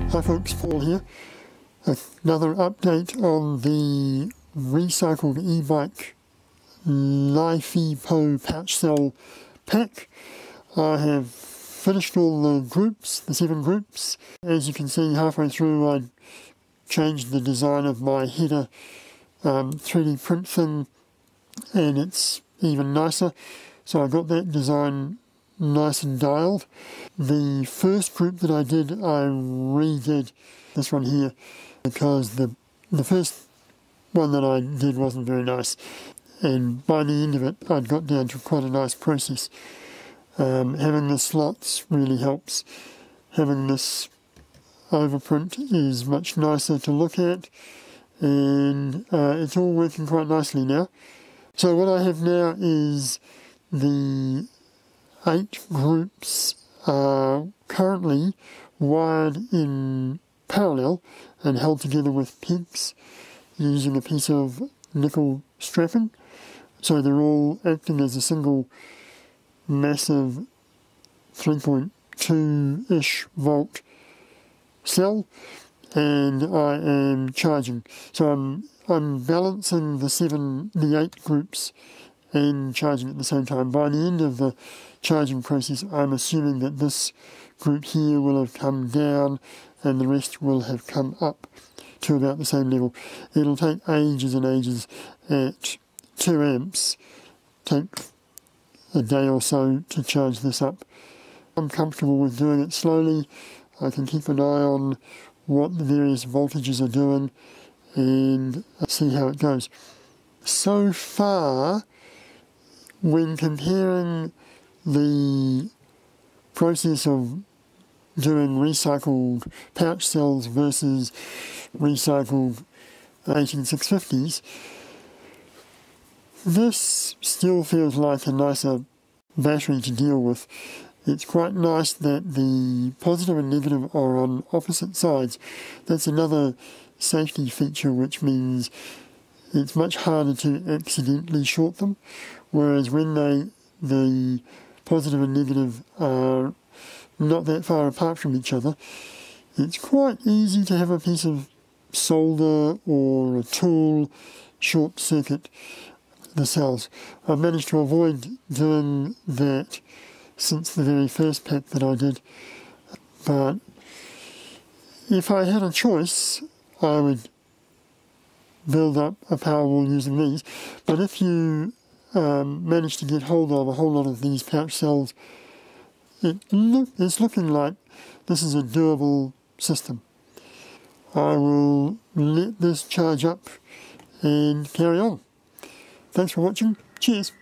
Hi folks, Paul here. Another update on the recycled e-bike LiFePo pouch cell pack. I have finished all the groups, the 7 groups. As you can see, halfway through I changed the design of my header 3D print thing, and it's even nicer. So I got that design nice and dialed. The first group that I did, I redid this one here because the first one that I did wasn't very nice, and by the end of it I'd got down to quite a nice process. Having the slots really helps. Having this overprint is much nicer to look at, and it's all working quite nicely now. So what I have now is the 8 groups are currently wired in parallel and held together with pegs using a piece of nickel strapping. So they're all acting as a single massive 3.2-ish volt cell, and I am charging. So I'm balancing the 8 groups and charging at the same time. By the end of the charging process, I'm assuming that this group here will have come down and the rest will have come up to about the same level. It'll take ages and ages at 2 amps, take a day or so to charge this up. I'm comfortable with doing it slowly. I can keep an eye on what the various voltages are doing and see how it goes. So far, when comparing the process of doing recycled pouch cells versus recycled 18650s, this still feels like a nicer battery to deal with. It's quite nice that the positive and negative are on opposite sides. That's another safety feature, which means it's much harder to accidentally short them, whereas when the positive and negative are not that far apart from each other, it's quite easy to have a piece of solder or a tool short circuit the cells. I've managed to avoid doing that since the very first pack that I did, but if I had a choice, I would build up a Powerwall using these. But if you manage to get hold of a whole lot of these pouch cells, it's looking like this is a doable system. I will let this charge up and carry on. Thanks for watching. Cheers.